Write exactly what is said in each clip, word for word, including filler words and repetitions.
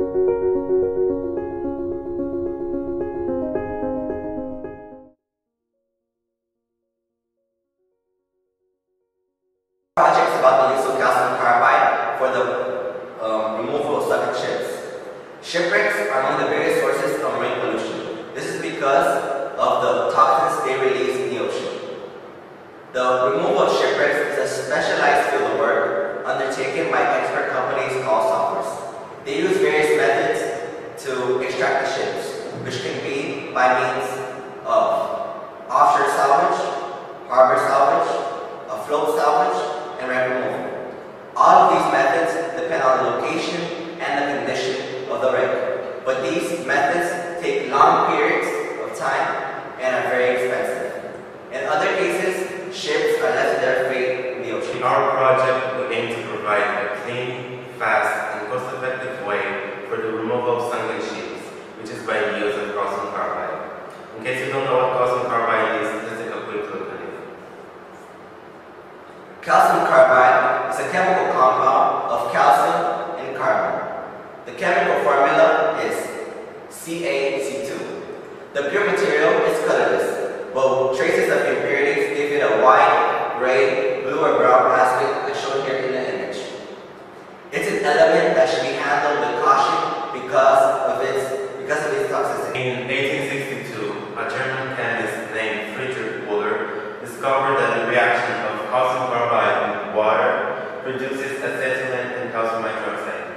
Projects about the use of calcium carbide for the um, removal of sunken ships. Shipwrecks are among the biggest sources of marine pollution. This is because of the toxins they release in the ocean. The removal of shipwrecks is a specialized field of work undertaken by expert companies called salvors. They use various methods to extract the ships, which can be by means of offshore salvage, harbor salvage, afloat salvage, and wreck removal. All of these methods depend on the location and the condition of the wreck, but these methods take long periods of time and are very expensive. In other cases, ships are left to their fate in the ocean. In our project, we aim to provide a clean, fast, and cost-effective way for the removal of sunken ships, which is by the use of calcium carbide. In case you don't know what calcium carbide is, let's take a quick look at it. Calcium carbide is a chemical compound of calcium and carbon. The chemical formula is C A C two. The pure material is colorless, but traces of impurities give it a white, gray, blue, or brown aspect as shown here in the image. It's an element that should be handled with caution because of its, because of its toxicity. In eighteen sixty-two, a German chemist named Friedrich Wöhler discovered that the reaction of calcium carbide with water produces acetylene and calcium hydroxide.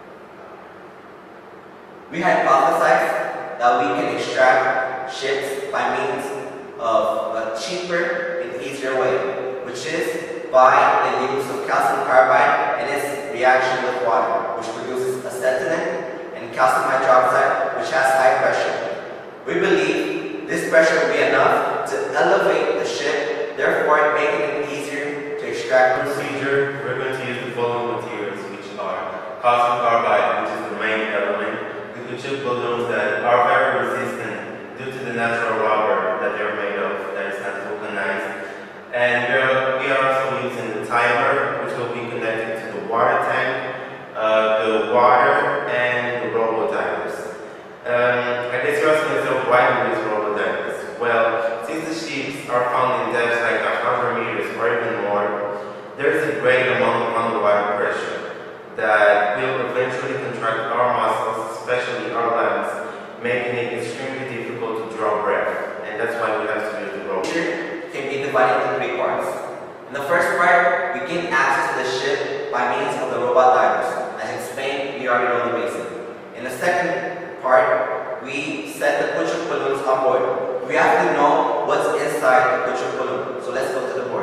We hypothesized that we can extract ships by means of a cheaper and easier way, which is by the use of calcium carbide and its reaction with water, which produces acetylene and calcium hydroxide, which has high pressure. We believe this pressure will be enough to elevate the ship, therefore making it easier to extract. Procedure, we're going to use the following materials, which are calcium carbide, which is the main element, liquid balloons that are very resistant due to the natural rubber that they're made of, that is not vulcanized. And we are, we are also using the timer, which will be connected to the water tank, uh, the water, and the robo divers. Um, I guess you're asking yourself, why do these robo divers? Well, since the ships are found in depths like one hundred meters or even more, there is a great amount of underwater pressure that will eventually contract our muscles, especially our lungs, making it extremely difficult to draw breath. And that's why we have to use the robo. Can be divided into three parts. In the first part, we gain access to the ship by means of the robot divers. As explained, we already know the basic. In the second part, we set the push-up balloons on board. We have to know what's inside the push-up balloon. So let's go to the board.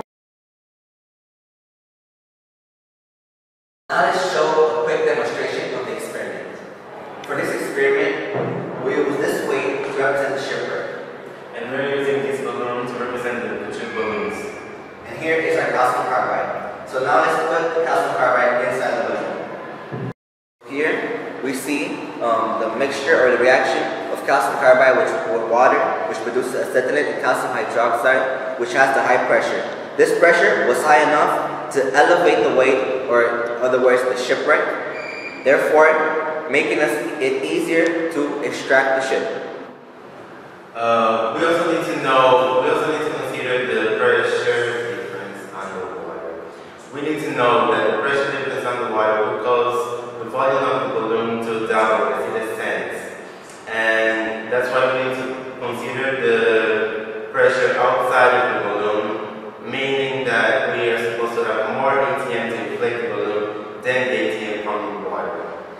Now let's show a quick demonstration of the experiment. For this experiment, we use this weight to represent the shipwreck. And we're using these balloons to represent the push-up balloons. And here is our calcium carbide. So now let's put the calcium carbide inside the balloon. Here we see um, the mixture or the reaction of calcium carbide with, with water, which produces acetylene and calcium hydroxide, which has the high pressure. This pressure was high enough to elevate the weight, or in other words, the shipwreck, therefore making us it easier to extract the ship. Uh, we also need to know, we also need to consider the pressure difference underwater. We need to know that the pressure difference underwater will cause the volume of the balloon to double as it ascends. And that's why we need to consider the pressure outside of the balloon, meaning that we are supposed to have more A T M to inflate the balloon than the A T M from the water.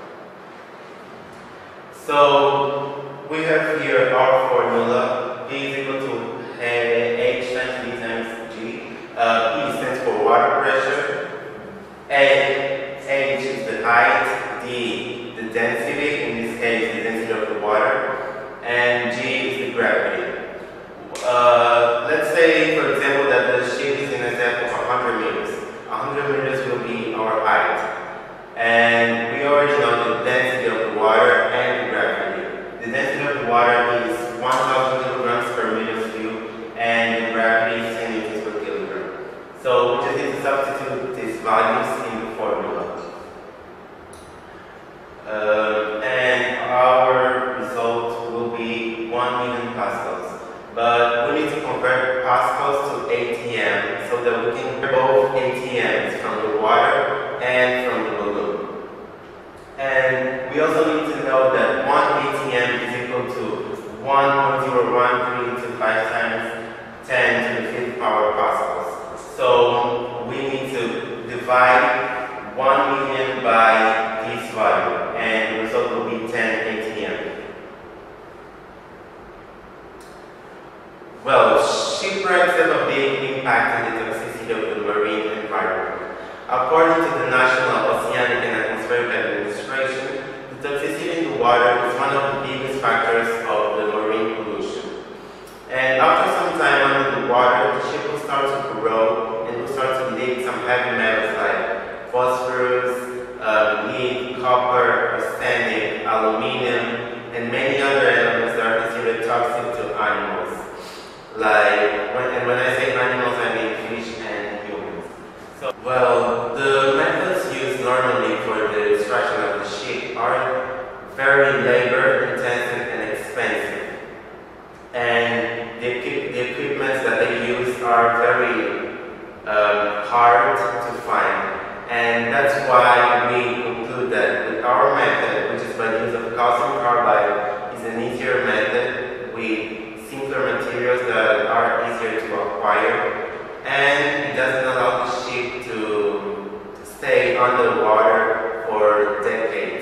So we have here our formula. E is equal to H times V times G. Uh, E stands for water pressure. A, H is the height. D, the density, in this case the density of the water. And G is the gravity. Uh, let's say, for example, that the ship is in a depth of one hundred meters. one hundred meters will be our height. And we already know the density of the water and the gravity. The density of the water is one thousand kilograms per meter cube, and the gravity is ten newtons per kilogram. So we just need to substitute these values in the formula. Uh, one million by this value, and the result will be ten A T M. Well, shipwrecks have a big impact on the toxicity of the marine environment. According to the National Oceanic and Atmospheric Administration, the toxicity in the water is one of the biggest factors of the marine pollution. And after some time under the water, the ship will start to corrode and will start to leak some heavy metals like phosphorus, uh, lead, copper, arsenic, aluminum, and many other elements that are considered toxic to animals. Like, when, and when I say animals, I mean fish and humans. So, well, the methods used normally for the destruction of the ship are very labor intensive and expensive. And the, the equipment that they use are very um, hard to find. And that's why we conclude that with our method, which is by the use of calcium carbide, is an easier method with simpler materials that are easier to acquire, and it doesn't allow the ship to stay underwater for decades.